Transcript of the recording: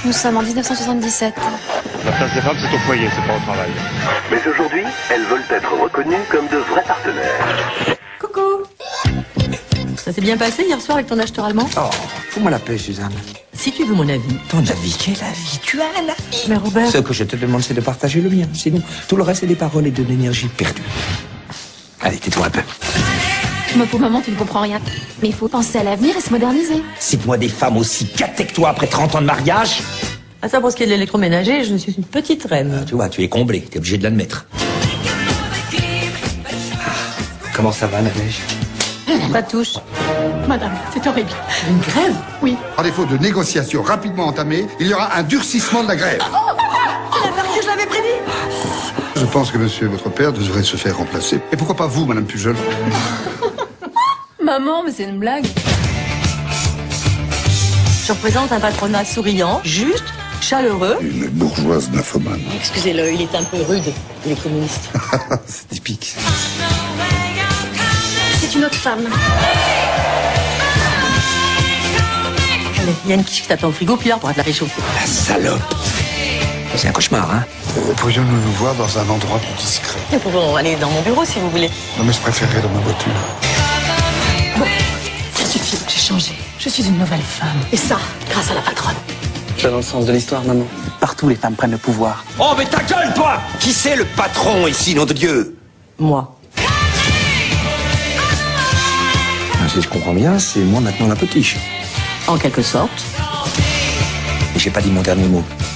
Nous sommes en 1977. La place des femmes, c'est au foyer, c'est pas au travail. Mais aujourd'hui, elles veulent être reconnues comme de vrais partenaires. Coucou. Ça s'est bien passé hier soir avec ton acheteur allemand? Oh, fous-moi la paix, Suzanne. Si tu veux mon avis. Ton avis? Quel avis? Tu as un avis? Mais Robert... Ce que je te demande, c'est de partager le mien. Sinon, tout le reste, c'est des paroles et de l'énergie perdue. Allez, tais-toi un peu. Ma pauvre maman, tu ne comprends rien. Mais il faut penser à l'avenir et se moderniser. Cite-moi des femmes aussi gâtées que toi après 30 ans de mariage. Ah ça, pour ce qui est de l'électroménager, je suis une petite reine. Tu vois, tu es comblé, t'es obligé de l'admettre. Comment ça va, la neige? Ça touche. Madame, c'est horrible. Une grève? Oui. À défaut de négociations rapidement entamées, il y aura un durcissement de la grève. C'est la partie que je l'avais prédit. Je pense que monsieur, votre père, devrait se faire remplacer. Et pourquoi pas vous, madame Pujol? Maman, mais c'est une blague. Je représente un patronat souriant, juste, chaleureux. Une bourgeoise nymphomane. Excusez-le, il est un peu rude, il est communiste. C'est typique. C'est une autre femme. Allez, il y a une quiche qui t'attend au frigo, puis là, on pourra te la réchauffer. La salope. C'est un cauchemar, hein? Pourrions-nous nous voir dans un endroit plus discret? Nous pouvons aller dans mon bureau si vous voulez. Non, mais je préférerais dans ma voiture. Ça suffit, j'ai changé. Je suis une nouvelle femme. Et ça, grâce à la patronne. Tu vas dans le sens de l'histoire, maman. Partout, les femmes prennent le pouvoir. Oh, mais ta gueule, toi! Qui c'est le patron ici, nom de Dieu? Moi. Si je comprends bien, c'est moi maintenant la potiche. En quelque sorte. Et j'ai pas dit mon dernier mot.